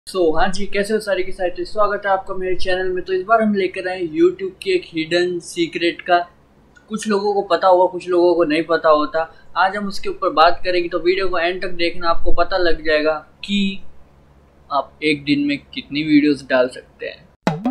हाँ जी, कैसे हो सारे के सारे। स्वागत है आपका मेरे चैनल में। तो इस बार हम लेकर आए यूट्यूब की एक हिडन सीक्रेट का। कुछ लोगों को पता होगा, कुछ लोगों को नहीं पता होता। आज हम उसके ऊपर बात करेंगे, तो वीडियो को एंड तक देखना, आपको पता लग जाएगा कि आप एक दिन में कितनी वीडियोस डाल सकते हैं।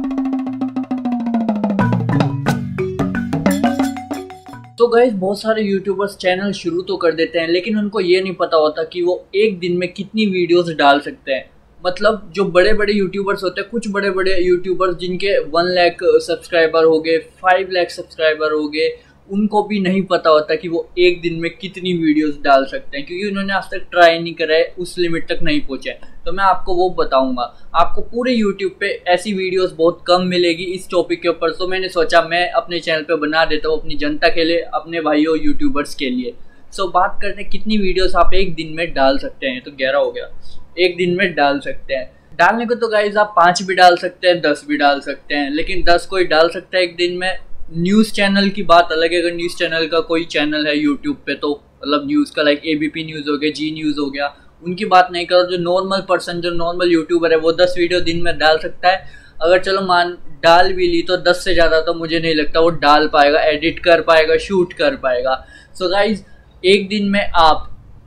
तो गाइस, बहुत सारे यूट्यूबर्स चैनल शुरू तो कर देते हैं, लेकिन उनको ये नहीं पता होता कि वो एक दिन में कितनी वीडियोस डाल सकते हैं। मतलब जो बड़े बड़े यूट्यूबर्स होते हैं, कुछ बड़े बड़े यूट्यूबर्स जिनके 1 लाख सब्सक्राइबर हो गए, 5 लाख सब्सक्राइबर हो गए, उनको भी नहीं पता होता कि वो एक दिन में कितनी वीडियोस डाल सकते हैं, क्योंकि उन्होंने आज तक ट्राई नहीं करा है, उस लिमिट तक नहीं पहुंचे। तो मैं आपको वो बताऊंगा। आपको पूरे यूट्यूब पे ऐसी वीडियोस बहुत कम मिलेगी इस टॉपिक के ऊपर। तो मैंने सोचा मैं अपने चैनल पे बना देता हूँ, अपनी जनता के लिए, अपने भाइयों यूट्यूबर्स के लिए। बात करते हैं कितनी वीडियोस आप एक दिन में डाल सकते हैं। तो 11 हो गया, एक दिन में डाल सकते हैं। डालने को तो गाइज आप 5 भी डाल सकते हैं, 10 भी डाल सकते हैं, लेकिन 10 कोई डाल सकता है एक दिन में। न्यूज़ चैनल की बात अलग है। अगर न्यूज़ चैनल का कोई चैनल है यूट्यूब पे, तो मतलब न्यूज़ का लाइक ABP न्यूज़ हो गया, जी न्यूज़ हो गया, उनकी बात नहीं करो। जो नॉर्मल पर्सन, जो नॉर्मल यूट्यूबर है, वो 10 वीडियो दिन में डाल सकता है। अगर चलो मान डाल भी ली, तो 10 से ज़्यादा तो मुझे नहीं लगता वो डाल पाएगा, एडिट कर पाएगा, शूट कर पाएगा। गाइज, एक दिन में आप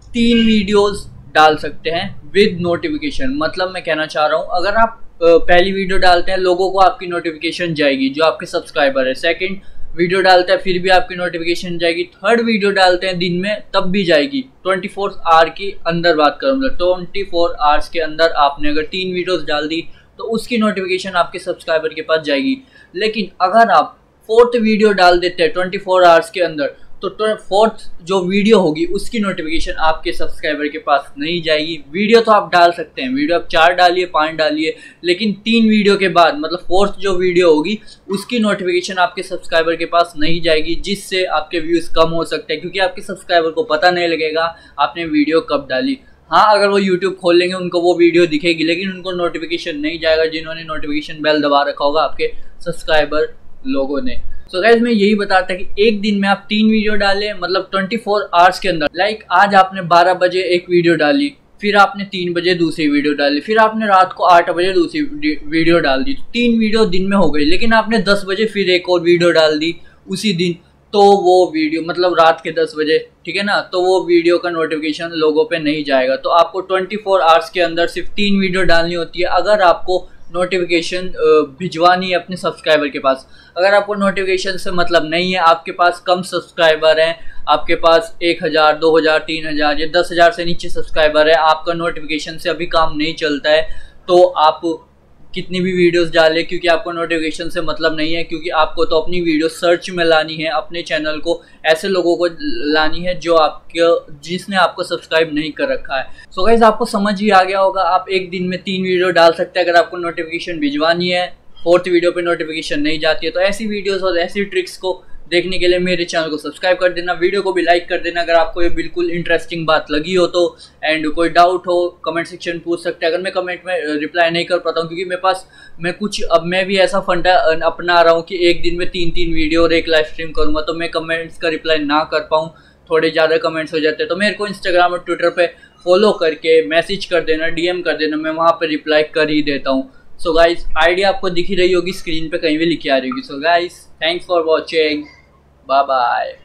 3 वीडियोस डाल सकते हैं विद नोटिफिकेशन। मतलब मैं कहना चाह रहा हूँ, अगर आप पहली वीडियो डालते हैं, लोगों को आपकी नोटिफिकेशन जाएगी, जो आपके सब्सक्राइबर है। सेकंड वीडियो डालते हैं, फिर भी आपकी नोटिफिकेशन जाएगी। थर्ड वीडियो डालते हैं दिन में, तब भी जाएगी। 24 आवर के अंदर बात करूँ, मतलब 24 आवर्स के अंदर आपने अगर 3 वीडियोस डाल दी, तो उसकी नोटिफिकेशन आपके सब्सक्राइबर के पास जाएगी। लेकिन अगर आप 4th वीडियो डाल देते हैं 24 आवर्स के अंदर, तो 4th जो वीडियो होगी उसकी नोटिफिकेशन आपके सब्सक्राइबर के पास नहीं जाएगी। वीडियो तो आप डाल सकते हैं, वीडियो आप 4 डालिए, 5 डालिए, लेकिन 3 वीडियो के बाद, मतलब 4th जो वीडियो होगी उसकी नोटिफिकेशन आपके सब्सक्राइबर के पास नहीं जाएगी, जिससे आपके व्यूज़ कम हो सकते हैं, क्योंकि आपके सब्सक्राइबर को पता नहीं लगेगा आपने वीडियो कब डाली। हाँ, अगर वो यूट्यूब खोल लेंगे, उनको वो वीडियो दिखेगी, लेकिन उनको नोटिफिकेशन नहीं जाएगा, जिन्होंने नोटिफिकेशन बेल दबा रखा होगा आपके सब्सक्राइबर लोगों ने। गाइस, मैं यही बताता कि एक दिन में आप 3 वीडियो डालें, मतलब 24 आवर्स के अंदर। लाइक आज आपने 12 बजे एक वीडियो डाली, फिर आपने 3 बजे दूसरी वीडियो डाली, फिर आपने रात को 8 बजे दूसरी वीडियो डाल दी। तो 3 वीडियो दिन में हो गई। लेकिन आपने 10 बजे फिर एक और वीडियो डाल दी उसी दिन, तो वो वीडियो मतलब रात के 10 बजे, ठीक है ना, तो वो वीडियो का नोटिफिकेशन लोगों पे नहीं जाएगा। तो आपको 24 आवर्स के अंदर सिर्फ 3 वीडियो डालनी होती है, अगर आपको नोटिफिकेशन भिजवानी है अपने सब्सक्राइबर के पास। अगर आपको नोटिफिकेशन से मतलब नहीं है, आपके पास कम सब्सक्राइबर हैं, आपके पास 1000, 2000, 3000 या 10,000 से नीचे सब्सक्राइबर है, आपका नोटिफिकेशन से अभी काम नहीं चलता है, तो आप कितनी भी वीडियोस डालें, क्योंकि आपको नोटिफिकेशन से मतलब नहीं है, क्योंकि आपको तो अपनी वीडियो सर्च में लानी है, अपने चैनल को ऐसे लोगों को लानी है जो जिसने आपको सब्सक्राइब नहीं कर रखा है। गाइस, आपको समझ ही आ गया होगा, आप एक दिन में 3 वीडियो डाल सकते हैं अगर आपको नोटिफिकेशन भिजवानी है। 4th वीडियो पे नोटिफिकेशन नहीं जाती है। तो ऐसी वीडियोस और ऐसी ट्रिक्स को देखने के लिए मेरे चैनल को सब्सक्राइब कर देना, वीडियो को भी लाइक कर देना अगर आपको ये बिल्कुल इंटरेस्टिंग बात लगी हो तो। एंड कोई डाउट हो कमेंट सेक्शन पूछ सकते हैं। अगर मैं कमेंट में रिप्लाई नहीं कर पाता हूँ, क्योंकि मेरे पास अब मैं भी ऐसा फंडा अपना रहा हूँ कि एक दिन में 3 वीडियो और एक लाइव स्ट्रीम करूँगा, तो मैं कमेंट्स का रिप्लाई ना कर पाऊँ, थोड़े ज़्यादा कमेंट्स हो जाते हैं, तो मेरे को इंस्टाग्राम और ट्विटर पर फॉलो करके मैसेज कर देना, DM कर देना, मैं वहाँ पर रिप्लाई कर ही देता हूँ। गाइस, आइडिया आपको दिख ही रही होगी, स्क्रीन पे कहीं भी लिखी आ रही होगी। Guys, thanks for watching, bye bye.